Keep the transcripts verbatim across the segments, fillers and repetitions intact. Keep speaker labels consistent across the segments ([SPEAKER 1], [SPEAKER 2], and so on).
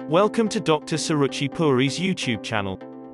[SPEAKER 1] Welcome to Doctor Suruchi Puri's YouTube channel.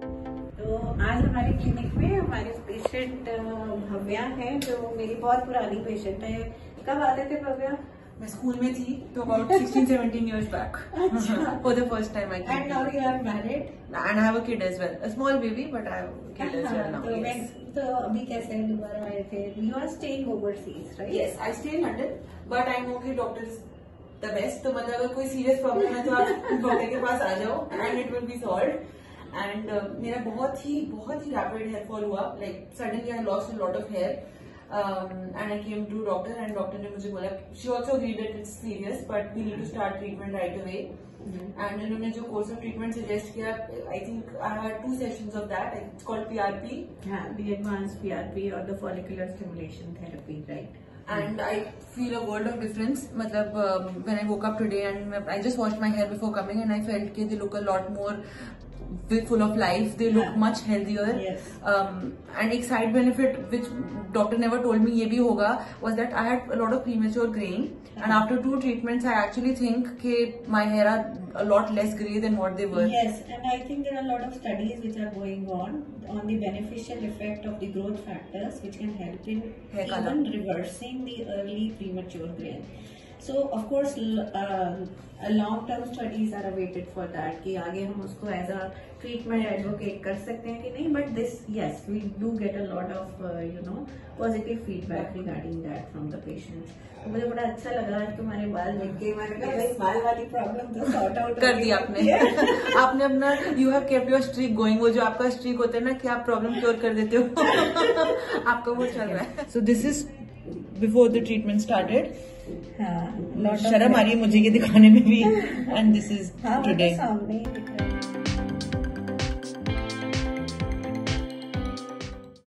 [SPEAKER 2] तो आज हमारे क्लिनिक में हमारे पेशेंट भव्या है, जो मेरी बहुत पुरानी पेशेंट है। कब आते थे भव्या?
[SPEAKER 3] मैं स्कूल में थी तो about sixteen seventeen years back. For the first time I came.
[SPEAKER 2] And now you are married?
[SPEAKER 3] And I have a kid as well. A small baby, but I have a kid as well now.
[SPEAKER 2] तो
[SPEAKER 3] Yes.
[SPEAKER 2] तो अभी कैसे दोबारा आए थे? You are staying overseas, right?
[SPEAKER 3] Yes, I stay in London, but I know कि doctor is the best. तो मतलब अगर कोई serious problem है तो आप डॉक्टर के पास आ जाओ and it will be solved. And uh, मेरा बहुत ही बहुत ही rapid hair fall हुआ. Like suddenly I lost a lot of hair. Um, and I came to doctor and doctor ने मुझे बोला, she also agreed that it's serious but we need to start treatment right away. Mm-hmm. And उन्होंने जो course of treatment suggest किया, I think I had two sessions of that. It's called P R P.
[SPEAKER 2] हाँ, the advanced P R P or the follicular stimulation therapy, right?
[SPEAKER 3] And I feel a world of difference. मतलब um, when I woke up today and I just washed my hair before coming and I felt कि they look a lot more full of life, they look yeah. much healthier.
[SPEAKER 2] Yes.
[SPEAKER 3] Um, and एक side benefit which doctor never told me ये भी होगा was that I had a lot of premature graying. Yeah. And after two treatments I actually think that my hair are a lot less grey than what they were.
[SPEAKER 2] Yes, and I think there are a lot of studies which are going on on the beneficial effect of the growth factors which can help in hair even color. Reversing the early premature graying. So of course uh, long term studies are awaited for that कि आगे हम उसको as a treatment advocate कर सकते हैं कि नहीं, but this yes we do get a lot of uh, you know positive feedback regarding that from the patients. तो मुझे बड़ा अच्छा लगा आज तुम्हारे बाल देख के, मैंने कहा भाई बाल वाली प्रॉब्लम तो सॉर्ट आउट
[SPEAKER 3] कर दी आपने। आपने अपना you have kept your streak going, वो जो आपका streak होता है ना कि आप प्रॉब्लम क्योर कर देते हो आपका वो चल रहा है। So this is before the treatment started.
[SPEAKER 2] हाँ,
[SPEAKER 3] शर्म आ रही है मुझे ये दिखाने में भी। And this is
[SPEAKER 2] हाँ,
[SPEAKER 3] today.
[SPEAKER 2] सामने ही दिख रहा है।